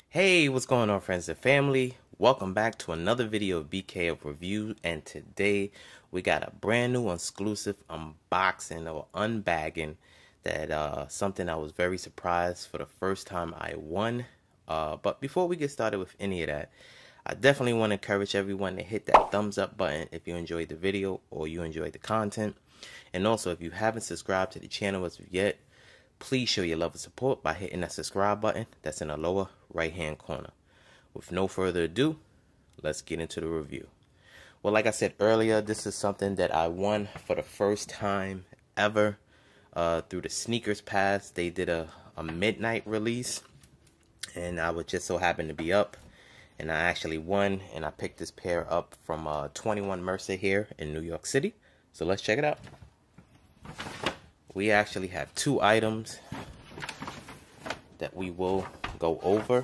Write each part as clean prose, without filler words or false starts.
Hey, what's going on, friends and family? Welcome back to another video of BK of Review, and today we got a brand new exclusive unboxing or unbagging that something I was very surprised for the first time I won. But before we get started with any of that, I definitely want to encourage everyone to hit that thumbs up button if you enjoyed the video or you enjoyed the content. And also, if you haven't subscribed to the channel as of yet, please show your love and support by hitting that subscribe button that's in the lower right hand corner. With no further ado, let's get into the review. Well, like I said earlier, this is something that I won for the first time ever through the Sneakers Pass. They did a midnight release, and I was just so happened to be up, and I actually won, and I picked this pair up from 21 Mercer here in New York City. So let's check it out. We actually have two items that we will go over.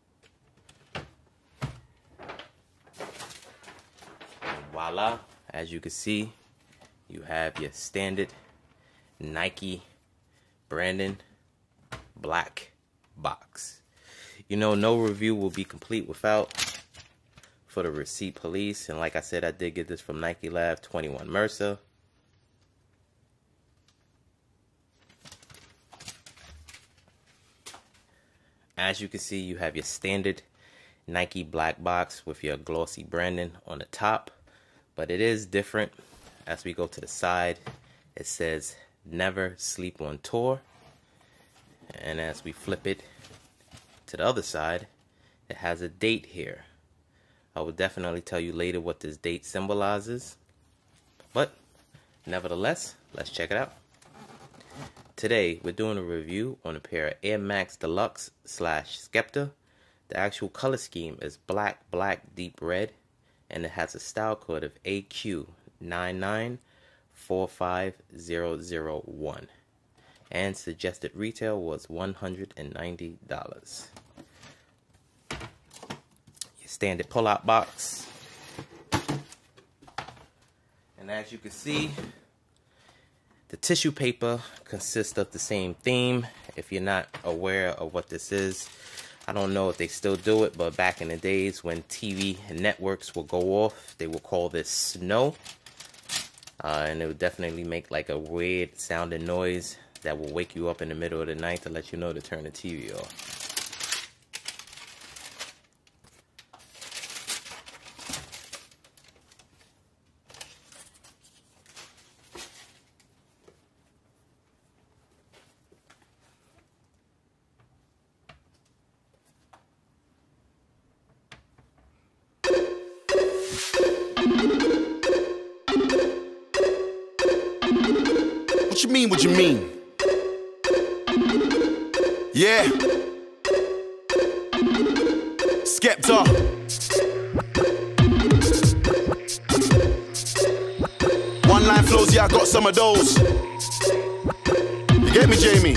And voila, as you can see, you have your standard Nike branding black box. You know, no review will be complete without for the receipt police. And like I said, I did get this from Nike Lab 21 Mercer. As you can see, you have your standard Nike black box with your glossy branding on the top, but it is different. As we go to the side, it says never sleep on tour, and as we flip it to the other side, it has a date here. I will definitely tell you later what this date symbolizes, but nevertheless, let's check it out. Today, we're doing a review on a pair of Air Max Deluxe / Skepta. The actual color scheme is black, deep red, and it has a style code of AQ9945001. And suggested retail was $190. Your standard pull-out box. And as you can see, the tissue paper consists of the same theme. If you're not aware of what this is, I don't know if they still do it, but back in the days when TV networks will go off, they will call this snow. And it would definitely make like a weird sounding noise that will wake you up in the middle of the night to let you know to turn the TV off. What you mean? Yeah. Skepta. One line flows, yeah, I got some of those. You get me, Jamie?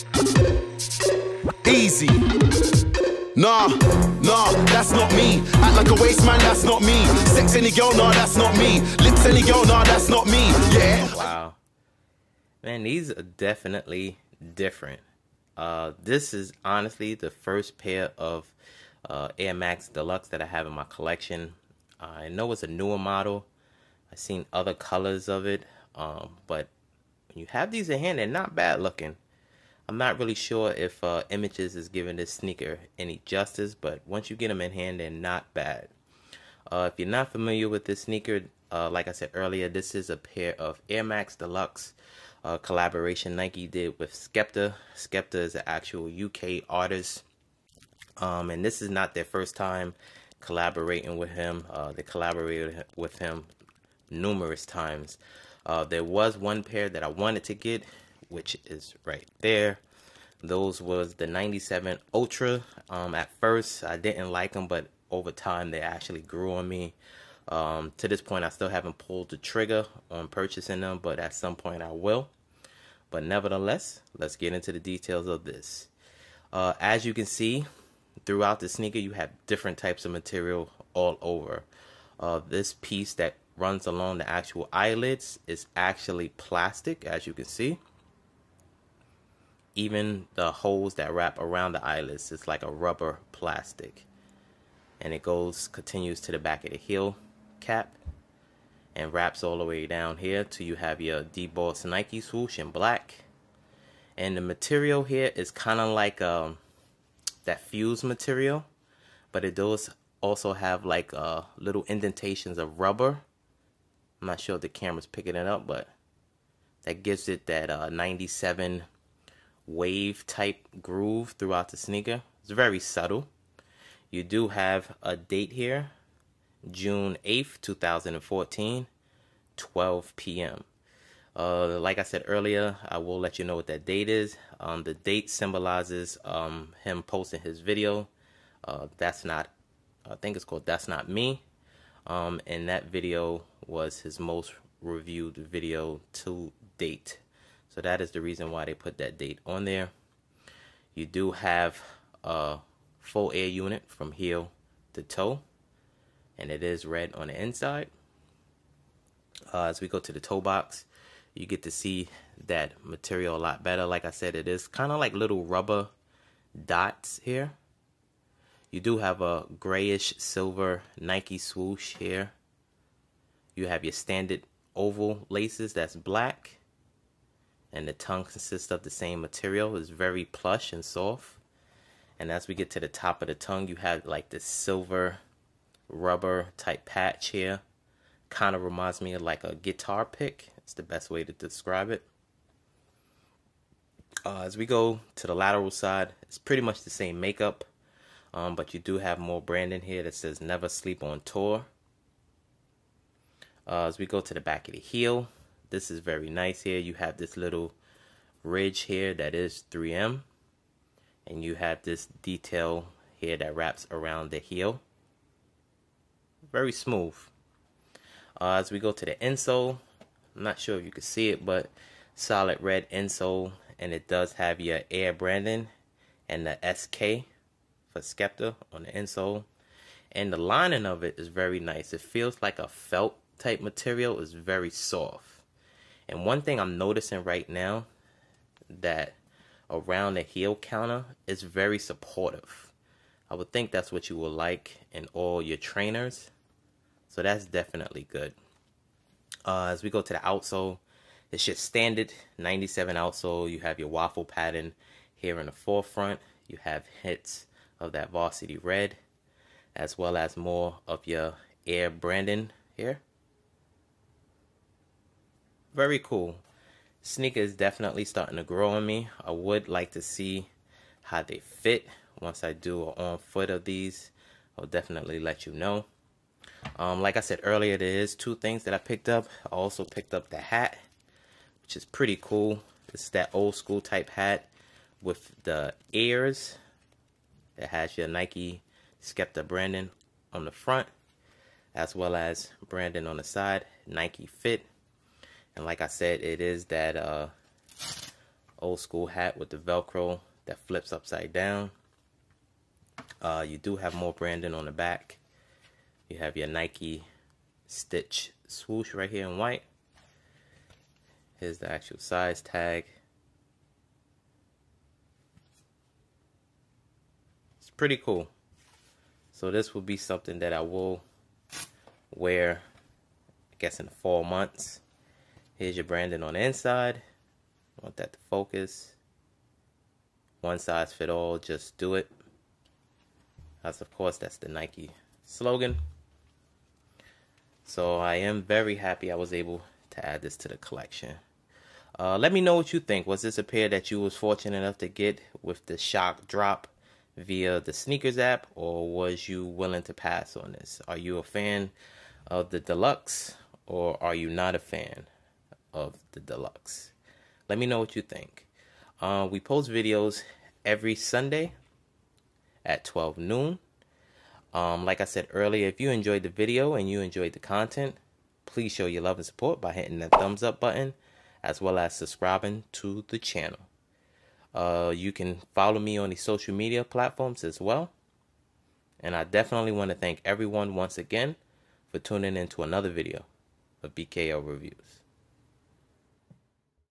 Easy. Nah, that's not me. Act like a waste man, that's not me. Sex any girl, nah, that's not me. Lips any girl, nah, that's not me. Yeah. Wow. Man, these are definitely different. This is honestly the first pair of Air Max Deluxe that I have in my collection. I know it's a newer model. I've seen other colors of it, but when you have these in hand, they're not bad looking. I'm not really sure if Images is giving this sneaker any justice, but once you get them in hand, they're not bad. If you're not familiar with this sneaker, like I said earlier, this is a pair of Air Max Deluxe collaboration Nike did with Skepta. Skepta is an actual UK artist, and this is not their first time collaborating with him. They collaborated with him numerous times. There was one pair that I wanted to get, which is right there. Those was the 97 Ultra. At first I didn't like them, but over time they actually grew on me. To this point I still haven't pulled the trigger on purchasing them, but at some point I will. But nevertheless, let's get into the details of this. As you can see, throughout the sneaker you have different types of material all over. This piece that runs along the actual eyelids is actually plastic, as you can see. even the holes that wrap around the eyelets is like a rubber plastic, and it continues to the back of the heel cap and wraps all the way down here till you have your debossed Nike swoosh in black. And the material here is kind of like that fuse material, but it does also have like little indentations of rubber. I'm not sure if the camera's picking it up, but that gives it that 97 wave type groove throughout the sneaker. It's very subtle. You do have a date here, June 8th, 2014, 12 p.m. Like I said earlier, I will let you know what that date is. The date symbolizes him posting his video. That's not, I think it's called That's Not Me. And that video was his most reviewed video to date. So that is the reason why they put that date on there. You do have a full air unit from heel to toe, and it is red on the inside. As we go to the toe box, you get to see that material a lot better. Like I said, it is kind of like little rubber dots here. You do have a grayish silver Nike swoosh here. You have your standard oval laces that's black, and the tongue consists of the same material. It's very plush and soft. And as we get to the top of the tongue, you have like this silver rubber type patch here. Kind of reminds me of like a guitar pick. It's the best way to describe it. As we go to the lateral side, it's pretty much the same makeup, but you do have more branding here that says "Never Sleep on Tour." As we go to the back of the heel, this is very nice here. You have this little ridge here that is 3M, and you have this detail here that wraps around the heel. Very smooth. As we go to the insole, I'm not sure if you can see it, but solid red insole, and it does have your Air branding and the SK for Skepta on the insole. And the lining of it is very nice. It feels like a felt type material. Is very soft. And one thing I'm noticing right now, that around the heel counter is very supportive. I would think that's what you will like in all your trainers. So that's definitely good. As we go to the outsole, it's your standard 97 outsole. You have your waffle pattern here in the forefront. You have hits of that varsity red, as well as more of your Air branding here. Very cool. Sneaker is definitely starting to grow on me. I would like to see how they fit. Once I do an on foot of these, I'll definitely let you know. Like I said earlier, there is two things that I picked up. I also picked up the hat, which is pretty cool. It's that old school type hat with the ears. It has your Nike Skepta branding on the front, as well as branding on the side, Nike Fit. And like I said, it is that old school hat with the Velcro that flips upside down. You do have more branding on the back. You have your Nike stitch swoosh right here in white. Here's the actual size tag. It's pretty cool. So this will be something that I will wear, I guess, in the fall months. Here's your branding on the inside. I want that to focus. One size fit all, just do it. As of course, that's the Nike slogan. So I am very happy I was able to add this to the collection. Let me know what you think. Was this a pair that you was fortunate enough to get with the shock drop via the sneakers app, or was you willing to pass on this? Are you a fan of the Deluxe, or are you not a fan of the Deluxe? Let me know what you think. We post videos every Sunday at 12 noon. Like I said earlier, if you enjoyed the video and you enjoyed the content, please show your love and support by hitting that thumbs up button, as well as subscribing to the channel. You can follow me on the social media platforms as well. And I definitely want to thank everyone once again for tuning in to another video of BKO Reviews.